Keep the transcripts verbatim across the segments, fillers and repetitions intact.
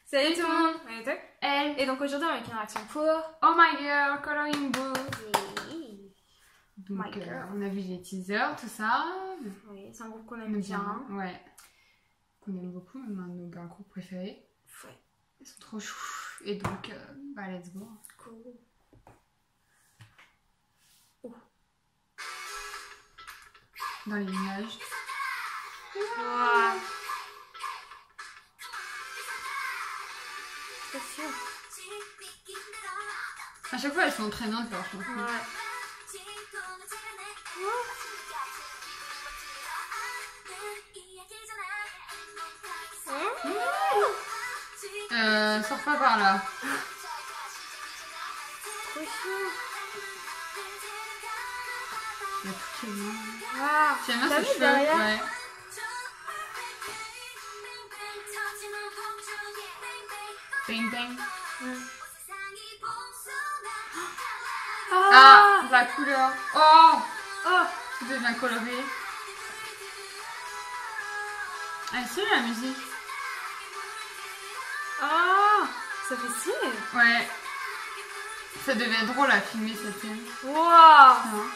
Salut tout le monde, on est deux. Elle. Et donc aujourd'hui on a une réaction pour Oh My Girl, Coloring Book. Oui. Donc My euh, Girl. on a vu les teasers, tout ça. Oui, c'est un groupe qu'on On aime aime bien. Ouais. Qu'on aime beaucoup, même un de nos girl groupes préférés. Ouais. Ils sont trop choux. Et donc, euh, bah let's go. Cool. Oh. Dans les nuages. Wow. C'est sûr. À chaque fois, elles sont entraînantes leurs chansons. Ouais. Euh, sors pas par là. Trop chou. Il y a tout qui est bien. Wow. J'aime bien T'as ses vu cheveux. derrière? Ouais. Bang bang. Mm. Ah, la couleur. Oh, Oh. tout devient coloré. Ah, c'est la musique. Ah. Ça fait stylé. Ouais. Ça devait être drôle à filmer cette scène. Wow. Hein.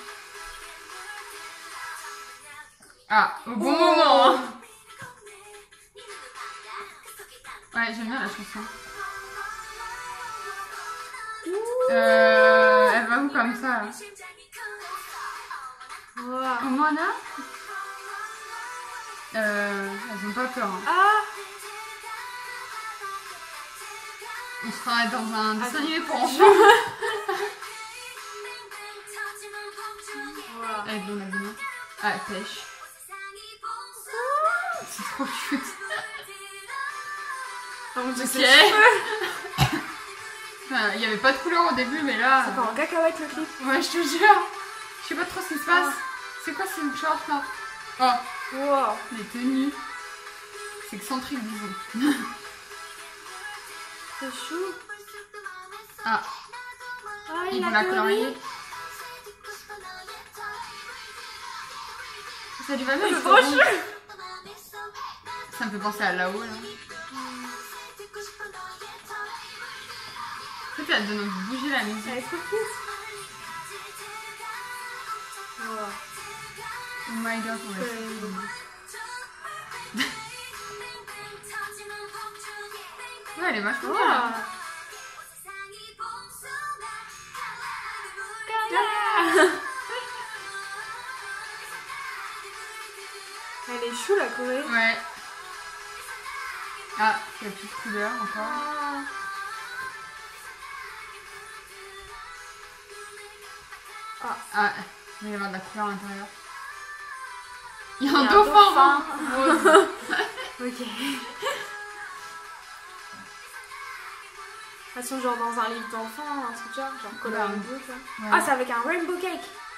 Ah, au bon Oh. moment. Hein. Ouais, j'aime bien la chanson. Euh, elle va où comme ça là? Wow. Au moins là euh, elles ont pas peur. Hein. Ah. On sera dans un dessin animé pour enfants. Wow. Avec bon avenir. Ah, pêche. C'est trop cute. Oh mon dieu, Ok. c'est cheveux. Enfin, il n'y avait pas de couleur au début, mais là. C'est pas en cacahuète le clip. Ouais, je te jure. Je sais pas trop ce qui se passe. Ah. C'est quoi ces shorts là? Oh, Wow. les tenues. C'est excentrique, disons. C'est chou. Ah, Ah, ils il vont a la coloré. colorier. Ça lui va bien, C'est le trop coton. chou. Ça me fait penser à là-haut là. En fait, elle donne envie de bouger la musique. Elle est trop cute. Wow. Oh my god, on va Euh, Ouais, elle est vachement wow. bien. Hein. Elle est chou la Corée. Ouais. Ah, il y a plus de couleurs encore. Ah. Ah. Ah, il va y avoir de la couleur à l'intérieur. Il y a Il y un a un dauphin. dauphin. Rose. Ok. Elles sont genre dans un livre d'enfant, un truc genre, genre coloring book. Là. Ouais. Ah, c'est avec un rainbow cake.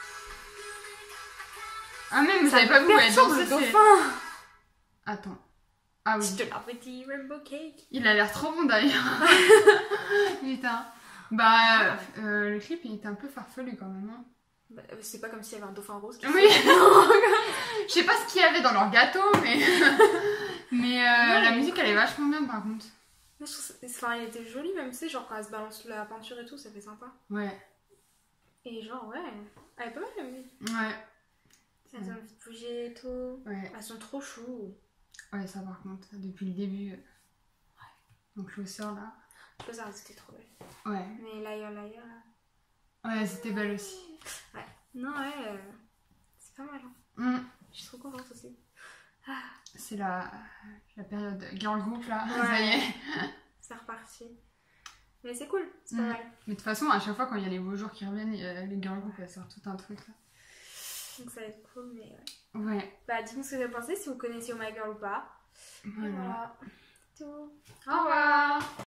Ah, même, Ça j'avais pas vu où elle perturbe dansait. le c'est- dauphin. Attends. Ah oui. Je te la petit rainbow cake. Il a l'air trop bon d'ailleurs. Putain. Bah, euh, le clip il était un peu farfelu quand même. Hein. Bah, c'est pas comme s'il y avait un dauphin rose qui Oui. Je sais pas ce qu'il y avait dans leur gâteau, mais. mais euh, la musique elle est vachement bien par contre. Moi, je trouve ça- enfin, elle était jolie même, tu sais, genre quand elle se balance la peinture et tout, ça fait sympa. Ouais. Et genre, ouais, elle est pas mal la musique. Ouais. Elles ont envie de bouger et tout. Ouais. Elles sont trop chou. Ouais, ça par contre, depuis le début. euh, Ouais. Donc le sort là. Je pense que c'était trop belle. Ouais. Mais Liar Liar. Ouais, c'était belle aussi. Ouais. Non, ouais, euh, c'est pas mal. Hein. Mm. Je suis trop contente aussi. C'est la, la période girl group là. Ouais. Ça y est. C'est reparti. Mais c'est cool, c'est pas Mm. mal. Mais de toute façon, à chaque fois quand il y a les beaux jours qui reviennent, euh, les girl group elles sortent tout un truc là. Donc ça va être cool, mais ouais. Ouais. Bah, dites-nous ce que vous en pensez, si vous connaissez Oh My Girl ou pas. Et Voilà. voilà. C'est tout. Au revoir.